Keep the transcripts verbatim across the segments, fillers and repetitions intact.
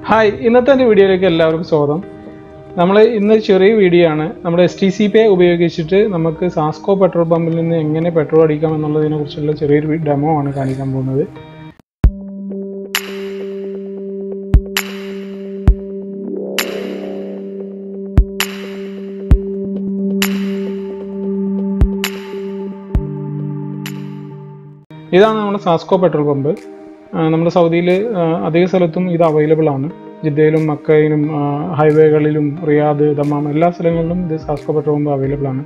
Hi, ഇന്നത്തെ വീഡിയോയിലേക്ക് എല്ലാവർക്കും സ്വാഗതം. നമ്മൾ ഇന്ന് ചെറിയ വീഡിയോ ആണ്. നമ്മുടെ S T C Pay ഉപയോഗിച്ചിട്ട് നമുക്ക് സാസ്കോ പെട്രോൾ പമ്പിൽ നിന്ന് എങ്ങനെ പെട്രോൾ അടിക്കാം എന്നുള്ളതിനെക്കുറിച്ചുള്ള ചെറിയൊരു ഡെമോ ആണ് കാണിക്കാൻ പോകുന്നത്. ഇതാണ് നമ്മുടെ സാസ്കോ പെട്രോൾ പമ്പ്. നമ്മുടെ സൗദിയിൽ അധിക സ്ഥലത്തും ഇത് അവൈലബിൾ ആണ്. ജിദ്ദയിലും മക്കയിലും ഹൈവേകളിലും റിയാദ് ദമാം എല്ലാ സ്ഥലങ്ങളിലും ഇത് സാസ്കോ പെട്രോൾ പമ്പ് അവൈലബിൾ ആണ്.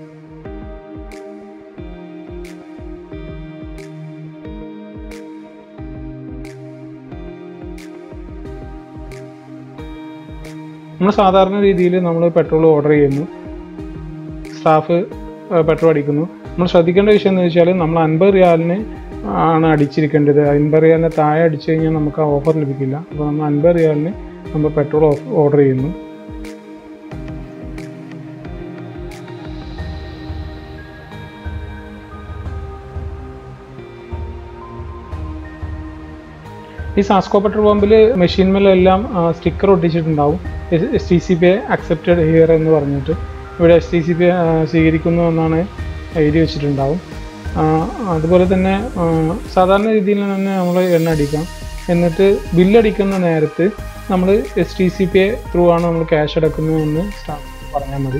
നമ്മൾ സാധാരണ രീതിയിൽ നമ്മൾ പെട്രോൾ ഓർഡർ ചെയ്യുന്നു, സ്റ്റാഫ് പെട്രോൾ അടിക്കുന്നു. നമ്മൾ ശ്രദ്ധിക്കേണ്ട വിഷയം എന്ന് വെച്ചാൽ നമ്മൾ അൻപത് റിയാലിന് ആണ് അടിച്ചിരിക്കേണ്ടത്. അൻപത് റിയാലിന് താഴെ അടിച്ചു കഴിഞ്ഞാൽ നമുക്ക് ആ ഓഫർ ലഭിക്കില്ല. അപ്പോൾ നമ്മൾ അൻപത് റിയാലിന് നമ്മൾ പെട്രോൾ ഓർഡർ ചെയ്യുന്നു. ഈ സാസ്കോ പെട്രോൾ പമ്പിൽ മെഷീൻമേലെല്ലാം സ്റ്റിക്കർ ഒട്ടിച്ചിട്ടുണ്ടാവും. S T C pay accepted here എന്ന് പറഞ്ഞിട്ട് ഇവിടെ എസ് ടി സി പേ സ്വീകരിക്കുന്നു എന്നാണ് എഴുതി വെച്ചിട്ടുണ്ടാവും. അതുപോലെ തന്നെ സാധാരണ രീതിയിൽ തന്നെ നമ്മൾ എണ്ണ അടിക്കാം. എന്നിട്ട് ബില്ലടിക്കുന്ന നേരത്ത് നമ്മൾ S T C pay through ആണ് നമ്മൾ ക്യാഷ് അടക്കുന്നതെന്ന് സ്റ്റാഫ് പറഞ്ഞാൽ മതി.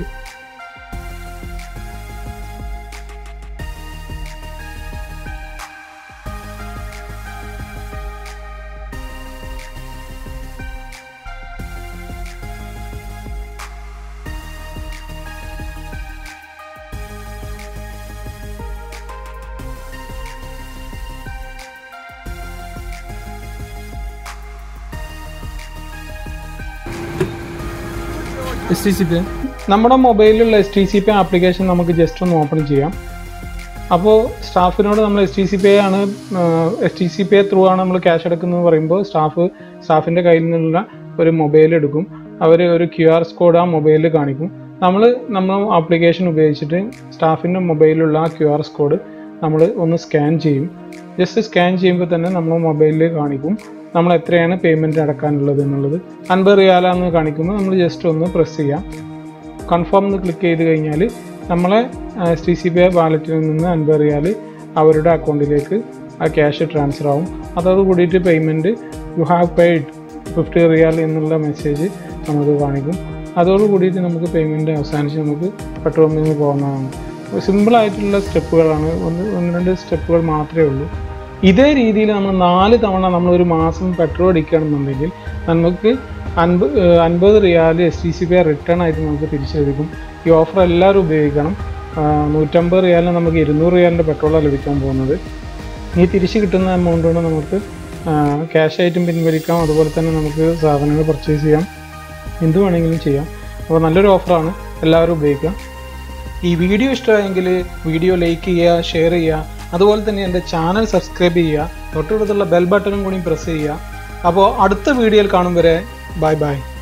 എസ് ടി സി പേ നമ്മുടെ മൊബൈലിലുള്ള S T C pay application നമുക്ക് ജസ്റ്റ് ഒന്ന് ഓപ്പൺ ചെയ്യാം. അപ്പോൾ സ്റ്റാഫിനോട് നമ്മൾ എസ് ടി സി പേ ആണ് S T C pay through ആണ് നമ്മൾ ക്യാഷ് എടുക്കുന്നത് പറയുമ്പോൾ സ്റ്റാഫ് സ്റ്റാഫിൻ്റെ കയ്യിൽ നിന്നുള്ള ഒരു മൊബൈൽ എടുക്കും. അവർ ഒരു ക്യു ആർ കോഡ് ആ മൊബൈലിൽ കാണിക്കും. നമ്മൾ നമ്മൾ ആപ്ലിക്കേഷൻ ഉപയോഗിച്ചിട്ട് സ്റ്റാഫിൻ്റെ മൊബൈലിലുള്ള ആ ക്യു ആർ കോഡ് നമ്മൾ ഒന്ന് സ്കാൻ ചെയ്യും. ജസ്റ്റ് സ്കാൻ ചെയ്യുമ്പോൾ തന്നെ നമ്മൾ മൊബൈലിൽ കാണിക്കും നമ്മൾ എത്രയാണ് പേയ്മെൻറ്റ് അടക്കാനുള്ളത് എന്നുള്ളത്. അൻപത് റിയാലാന്ന് കാണിക്കുമ്പോൾ നമ്മൾ ജസ്റ്റ് ഒന്ന് പ്രസ് ചെയ്യാം. കൺഫേം എന്ന് ക്ലിക്ക് ചെയ്ത് കഴിഞ്ഞാൽ നമ്മളെ എസ് ടി സി പേ വാലറ്റിൽ നിന്ന് അൻപത് റിയാൽ അവരുടെ അക്കൗണ്ടിലേക്ക് ആ ക്യാഷ് ട്രാൻസ്ഫർ ആവും. അതോട് കൂടിയിട്ട് payment you have paid fifty riyal എന്നുള്ള മെസ്സേജ് നമുക്ക് കാണിക്കും. അതോട് കൂടിയിട്ട് നമുക്ക് പേയ്മെൻറ്റ് അവസാനിച്ച് നമുക്ക് പെട്രോൾ പമ്പിൽ നിന്ന് പോകുന്നതാണ്. സിമ്പിളായിട്ടുള്ള സ്റ്റെപ്പുകളാണ്, ഒന്ന് ഒന്ന് രണ്ട് സ്റ്റെപ്പുകൾ മാത്രമേ ഉള്ളൂ. ഇതേ രീതിയിൽ നമ്മൾ നാല് തവണ നമ്മൾ ഒരു മാസം പെട്രോൾ അടിക്കുകയാണെന്നുണ്ടെങ്കിൽ നമുക്ക് അൻപത് അൻപത് riyal S T C pay return ആയിട്ട് നമുക്ക് തിരിച്ചു ലഭിക്കും. ഈ ഓഫർ എല്ലാവരും ഉപയോഗിക്കണം. നൂറ്റമ്പത് റിയാലിന് നമുക്ക് ഇരുന്നൂറ് റിയാലിൻ്റെ പെട്രോളാണ് ലഭിക്കാൻ പോകുന്നത്. ഈ തിരിച്ച് കിട്ടുന്ന എമൗണ്ട് കൊണ്ട് നമുക്ക് ക്യാഷ് ആയിട്ടും പിൻവലിക്കാം. അതുപോലെ തന്നെ നമുക്ക് സാധനങ്ങൾ പർച്ചേസ് ചെയ്യാം, എന്ത് വേണമെങ്കിലും ചെയ്യാം. അപ്പോൾ നല്ലൊരു ഓഫറാണ്, എല്ലാവരും ഉപയോഗിക്കുക. ഈ വീഡിയോ ഇഷ്ടമായെങ്കിൽ വീഡിയോ ലൈക്ക് ചെയ്യുക, ഷെയർ ചെയ്യുക. അതുപോലെ തന്നെ എൻ്റെ ചാനൽ സബ്സ്ക്രൈബ് ചെയ്യുക, തൊട്ടടുത്തുള്ള ബെൽ ബട്ടണും കൂടി പ്രസ് ചെയ്യുക. അപ്പോൾ അടുത്ത വീഡിയോയിൽ കാണും വരെ ബൈ ബൈ.